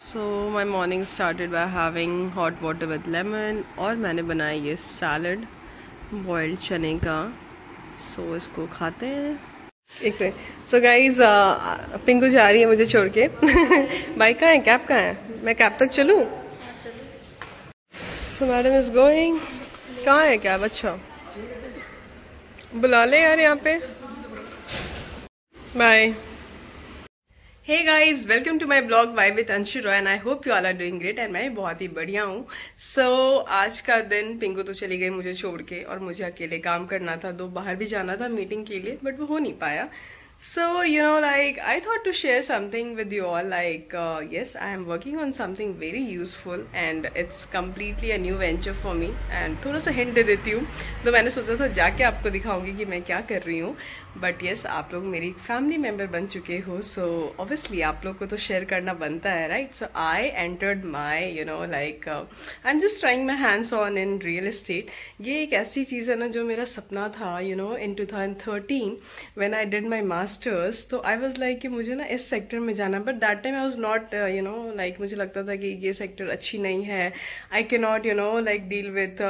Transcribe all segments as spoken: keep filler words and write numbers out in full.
So my morning started by having hot water with lemon और मैंने बनाया ये सैलड बॉइल्ड चने का। सो so, इसको खाते हैं एक से। सो गाइज पिंकू जा रही है मुझे छोड़ के। बाइक कहाँ है, कैब कहाँ है, मैं कैब तक चलूँ? So madam is going. कहाँ है कैब? अच्छा बुला ले यार यहाँ पे। Bye. Hey guys, welcome to my blog वाई with Anshu Roy and I hope you all are doing great. And मैं बहुत ही बढ़िया हूँ। सो so, आज का दिन पिंकू तो चली गई मुझे छोड़ के और मुझे अकेले काम करना था, दो बाहर भी जाना था मीटिंग के लिए, बट वो हो नहीं पाया। So, you know, like, I thought to share something with you all, like, uh, yes, I am working on something very useful and it's completely a new venture for me and थोड़ा सा hint दे देती हूँ। तो मैंने सोचा था जाके आपको दिखाऊंगी कि मैं क्या कर रही हूँ, बट येस आप लोग मेरी फैमिली मेम्बर बन चुके हो, सो ऑब्वियसली आप लोग को तो शेयर करना बनता है, right? So I entered my you know like I am just trying my hands on in real estate. ये एक ऐसी चीज़ है ना जो मेरा सपना था, you know, in two thousand thirteen when I did my masters. तो आई वॉज लाइक कि मुझे ना इस सेक्टर में जाना, but that time I was not you know like, मुझे लगता था कि ये सेक्टर अच्छी नहीं है, I can not you know like deal with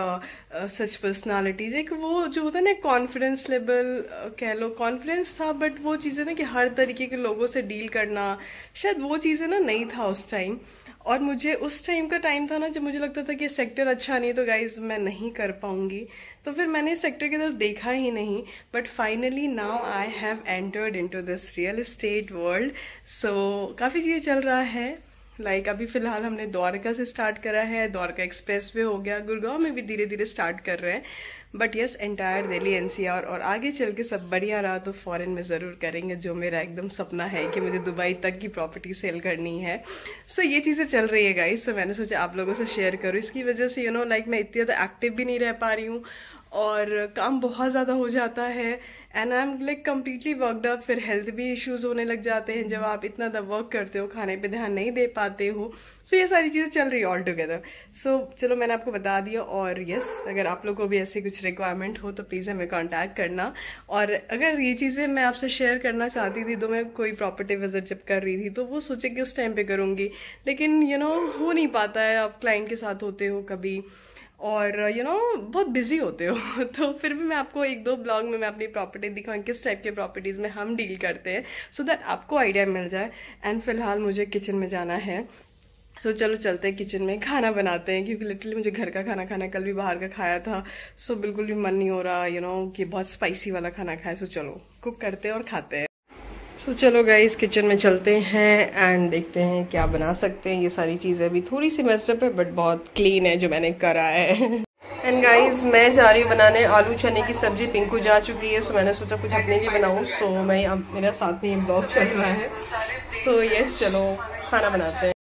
such personalities. एक वो जो होता है ना कॉन्फिडेंस लेवल, कह लो कॉन्फिडेंस था, बट वो चीज़ें ना कि हर तरीके के लोगों से डील करना, शायद वो चीज़ें ना नहीं था उस टाइम। और मुझे उस टाइम का टाइम था ना जब मुझे लगता था कि सेक्टर अच्छा नहीं, तो गाइज मैं नहीं कर पाऊंगी, तो फिर मैंने इस सेक्टर की तरफ देखा ही नहीं। But finally now I have entered into this real estate world. So काफ़ी चीज़ें चल रहा है, लाइक like, अभी फिलहाल हमने द्वारका से स्टार्ट करा है, द्वारका एक्सप्रेस वे हो गया, गुड़गांव में भी धीरे धीरे स्टार्ट कर रहे हैं, but yes entire Delhi NCR, और आगे चल के सब बढ़िया रहा तो फॉरेन में ज़रूर करेंगे, जो मेरा एकदम सपना है कि मुझे दुबई तक की प्रॉपर्टी सेल करनी है। सो so, ये चीज़ें चल रही है गाइस। सो so, मैंने सोचा आप लोगों से शेयर करूँ। इसकी वजह से यू नो लाइक मैं इतनी ज़्यादा एक्टिव भी नहीं रह पा रही हूँ और काम बहुत ज़्यादा हो जाता है and I am like completely worked up. फिर हेल्थ भी इश्यूज होने लग जाते हैं जब आप इतना ज़्यादा वर्क करते हो, खाने पे ध्यान नहीं दे पाते हो। सो so, ये सारी चीज़ें चल रही है ऑल टुगेदर। सो चलो मैंने आपको बता दिया, और यस अगर आप लोग को भी ऐसी कुछ रिक्वायरमेंट हो तो प्लीज़ हमें कांटेक्ट करना। और अगर ये चीज़ें मैं आपसे शेयर करना चाहती थी तो मैं कोई प्रॉपर्टी विजिट जब कर रही थी तो वो सोचे कि उस टाइम पे करूँगी, लेकिन यू you नो know, हो नहीं पाता है। आप क्लाइंट के साथ होते हो कभी और यू नो बहुत बिजी होते हो तो फिर भी मैं आपको एक दो ब्लॉग में मैं अपनी प्रॉपर्टी दिखाऊँ किस टाइप के प्रॉपर्टीज़ में हम डील करते हैं, सो दैट आपको आइडिया मिल जाए। एंड फिलहाल मुझे किचन में जाना है, सो so, चलो चलते हैं किचन में, खाना बनाते हैं, क्योंकि लिटरली मुझे घर का खाना खाना, कल भी बाहर का खाया था, सो so, बिल्कुल भी मन नहीं हो रहा यू नो कि बहुत स्पाइसी वाला खाना खाए। सो so, चलो कुक करते हैं और खाते हैं। सो so, चलो गाइस किचन में चलते हैं एंड देखते हैं क्या बना सकते हैं। ये सारी चीज़ें अभी थोड़ी सी मेस्ड है बट बहुत क्लीन है जो मैंने करा है। एंड गाइस मैं जा रही हूँ बनाने आलू चने की सब्जी, पिंकू जा चुकी है, सो मैंने सोचा कुछ अपने लिए बनाऊँ। सो मैं अब मेरा साथ में ये ब्लॉग चल रहा है। सो यस चलो खाना बनाते हैं।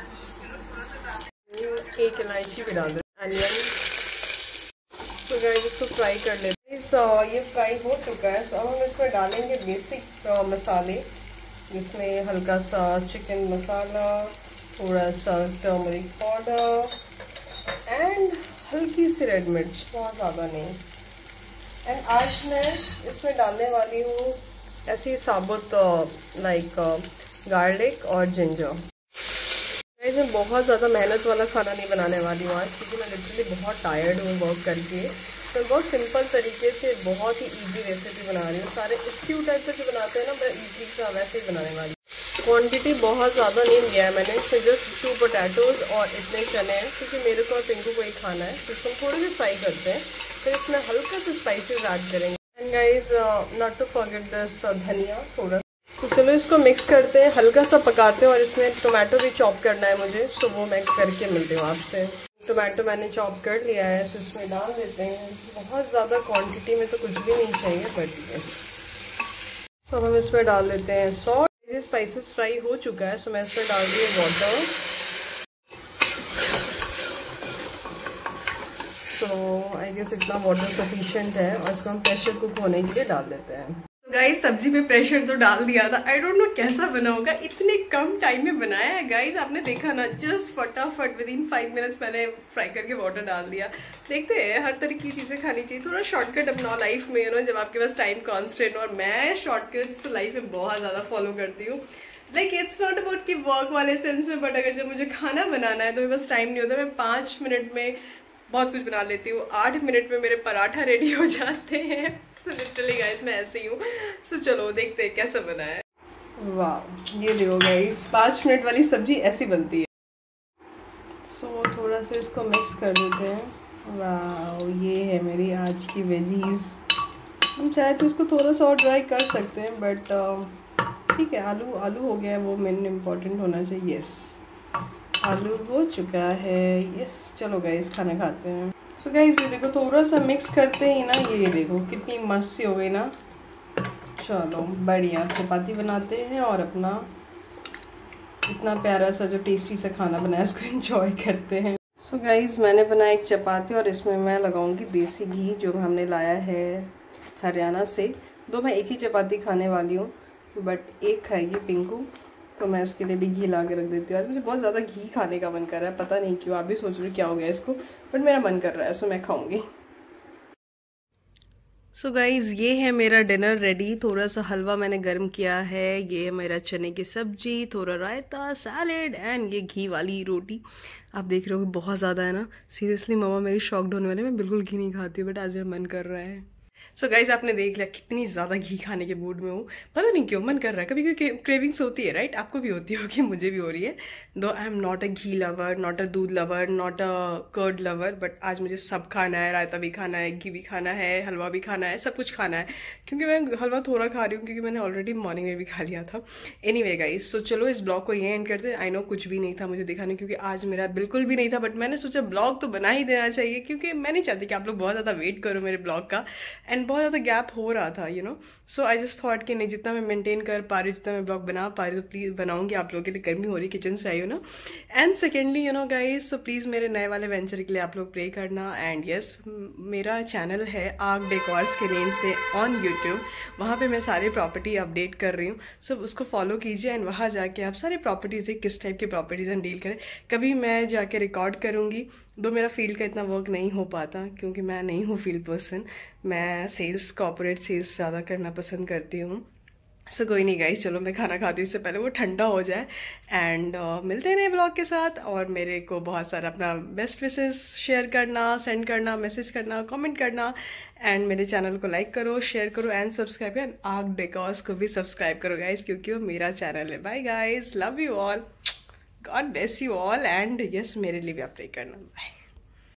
एक इलायची भी डाल दें, अनियन। तो गाइस इसको फ्राई कर लेते हैं। सो ये फ्राई हो चुका है, सो अब हम इसमें डालेंगे बेसिक मसाले, जिसमें हल्का सा चिकन मसाला, थोड़ा सा टर्मरिक पाउडर एंड हल्की सी रेड मिर्च, बहुत ज़्यादा नहीं। एंड आज मैं इसमें डालने वाली हूँ ऐसी साबुत लाइक गार्लिक और जिंजर। मैं बहुत ज़्यादा मेहनत वाला खाना नहीं बनाने वाली हूँ आज, क्योंकि मैं लिटरली बहुत टायर्ड हूँ वर्क करके। तो बहुत सिंपल तरीके से बहुत ही इजी रेसिपी बना रही हूँ। सारे स्ट्यू टाइप से जो बनाते हैं ना, मैं इजली सा वैसे ही बनाने वाली हूँ। क्वांटिटी बहुत ज़्यादा नहीं लिया है मैंने, इसमें जस्ट टू पोटैटोज और इतने चने हैं, क्योंकि मेरे को और पिंकू को ही खाना है। तो इसको थोड़े से फ्राई करते हैं, फिर इसमें हल्का से स्पाइसेस ऐड करेंगे। And guys not to forget this dhania थोड़ा। तो चलो इसको मिक्स करते हैं, हल्का सा पकाते हैं, और इसमें टोमेटो भी चॉप करना है मुझे, सो वो मैं करके मिलती हूँ आपसे। टोमेटो मैंने चॉप कर लिया है, सो इसमें डाल देते हैं। बहुत ज़्यादा क्वांटिटी में तो कुछ भी नहीं चाहिए, बट यस। तो हम इसमें डाल देते हैं सॉल्ट। ये स्पाइसेस फ्राई हो चुका है, सो मैं इसमें डाल दी वाटर। सो आई गेस इतना वाटर सफिशिएंट है, और इसको हम प्रेशर कुक होने के लिए डाल देते हैं। गाइस सब्जी में प्रेशर तो डाल दिया था, आई डोंट नो कैसा बना होगा, इतने कम टाइम में बनाया है गाइस। आपने देखा ना, जस्ट फटाफट विद इन फाइव मिनट्स मैंने फ्राई करके वाटर डाल दिया। देखते हैं, हर तरह की चीज़ें खानी चाहिए, थोड़ा शॉर्टकट अपना लाइफ में, यू नो जब आपके पास टाइम कॉन्स्टेंट। और मैं शॉर्टकट्स तो लाइफ में बहुत ज़्यादा फॉलो करती हूँ। लाइक इट्स नॉट अबाउट कि वर्क वाले सेंस में, बट अगर जब मुझे खाना बनाना है तो मेरे पास टाइम नहीं होता। मैं पाँच मिनट में बहुत कुछ बना लेती हूँ, आठ मिनट में मेरे पराठा रेडी हो जाते हैं। सो लिटरली गाइस मैं ऐसे ही हूँ। सो चलो देखते हैं कैसा बना है। वाह, ये देखो गाइस, पाँच मिनट वाली सब्जी ऐसी बनती है। सो so, थोड़ा सा इसको मिक्स कर देते हैं। वाह, ये है मेरी आज की वेजीज। हम चाहे तो इसको थोड़ा सा और ड्राई कर सकते हैं, बट ठीक है, आलू आलू हो गया है, वो मेन इम्पॉर्टेंट होना चाहिए। यस, आलू हो चुका है। यस, चलो गाइस खाना खाते हैं। सो so गाइस ये देखो, थोड़ा सा मिक्स करते ही ना, ये देखो कितनी मस्त सी हो गई ना। चलो बढ़िया, चपाती बनाते हैं और अपना इतना प्यारा सा जो टेस्टी सा खाना बनाया उसको एंजॉय करते हैं। सो so गाइस मैंने बनाया एक चपाती और इसमें मैं लगाऊंगी देसी घी जो हमने लाया है हरियाणा से। दो मैं एक ही चपाती खाने वाली हूँ, बट एक खाएगी पिंकू, तो मैं उसके लिए भी घी ला के रख देती हूँ। आज मुझे बहुत ज़्यादा घी खाने का मन कर रहा है, पता नहीं क्यों। आप भी सोच रहे क्या हो गया इसको, बट मेरा मन कर रहा है, सो मैं खाऊंगी। सो so गाइज़ ये है मेरा डिनर रेडी। थोड़ा सा हलवा मैंने गर्म किया है, ये है मेरा चने की सब्जी, थोड़ा रायता, सैलेड एंड ये घी वाली रोटी। आप देख रहे हो बहुत ज़्यादा है ना। सीरियसली मम्मा मेरी शॉक्ड होने वाली, मैं बिल्कुल घी नहीं खाती हूँ, बट आज मेरा मन कर रहा है। सो so गाइज आपने देख लिया कितनी ज़्यादा घी खाने के मूड में हूँ, पता नहीं क्यों मन कर रहा है। कभी कभी क्रेविंग्स होती है, राइट? आपको भी होती होगी, मुझे भी हो रही है। Though I am not a ghee lover, not a doodh lover, not a curd lover, but आज मुझे सब खाना है। रायता भी खाना है, घी भी खाना है, हलवा भी खाना है, सब कुछ खाना है। क्योंकि मैं हलवा थोड़ा खा रही हूँ क्योंकि मैंने ऑलरेडी मॉर्निंग में भी खा लिया था। एनी वे गाइज, सो चलो इस ब्लॉग को ये एंड करते हैं। आई नो कुछ भी नहीं था मुझे दिखाने, क्योंकि आज मेरा बिल्कुल भी नहीं था, बट मैंने सोचा ब्लॉग तो बना ही देना चाहिए, क्योंकि मैं नहीं चाहती कि आप लोग बहुत ज़्यादा वेट करो मेरे ब्लॉग का, एंड बहुत ज़्यादा गैप हो रहा था, you know. So I just thought कि नहीं, जितना मैं मेंटेन कर पा रही हूँ, जितना मैं ब्लॉग बना पा रही हूँ, तो प्लीज़ बनाऊंगी आप लोगों के लिए। गर्मी हो रही, किचन से आई हो ना। And secondly you know guys, so please मेरे नए वाले वेंचर के लिए आप लोग प्रे करना। एंड यस, मेरा चैनल है आर्क डेकोर्स के नेम से ऑन यूट्यूब, वहाँ पे मैं सारी प्रॉपर्टी अपडेट कर रही हूँ। सो उसको फॉलो कीजिए एंड वहाँ जाके आप सारी प्रॉपर्टीज़ है, किस टाइप की प्रॉपर्टीज़ हम डील करें। कभी मैं जाके रिकॉर्ड करूँगी, दो मेरा फील्ड का इतना वर्क नहीं हो पाता क्योंकि मैं नहीं हूँ फील्ड पर्सन। मैं सेल्स, कॉर्पोरेट सेल्स ज़्यादा करना पसंद करती हूँ। सो so, कोई नहीं गाइस, चलो मैं खाना खाती हूँ, इससे पहले वो ठंडा हो जाए। एंड uh, मिलते हैं नए ब्लॉग के साथ। और मेरे को बहुत सारा अपना बेस्ट विशेस शेयर करना, सेंड करना, मैसेज करना, कमेंट करना। एंड मेरे चैनल को लाइक करो, शेयर करो एंड सब्सक्राइब करो। एंड आर्क डेकोर्स को भी सब्सक्राइब करो गाइस, क्योंकि वो मेरा चैनल है। Bye guys, love you all, God bless you all, and yes मेरे लिए भी आप प्रे करना। बाय।